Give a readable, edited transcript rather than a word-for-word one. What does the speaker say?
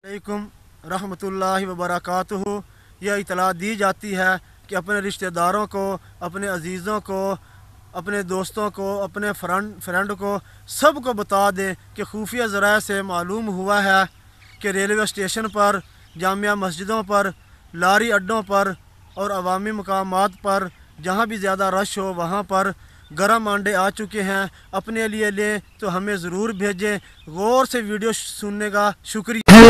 अलैकुम रहमतुल्लाहि व बरकातुहू। यह इतला दी जाती है कि अपने रिश्तेदारों को, अपने अजीज़ों को, अपने दोस्तों को, अपने फ्रेंड को सबको बता दें कि खुफिया ज़राए से मालूम हुआ है कि रेलवे स्टेशन पर, जामिया मस्जिदों पर, लारी अड्डों पर और अवामी मकामात पर जहाँ भी ज़्यादा रश हो वहाँ पर गर्म अंडे आ चुके हैं। अपने लिए लें तो हमें ज़रूर भेजें। गौर से वीडियो सुनने का शुक्रिया।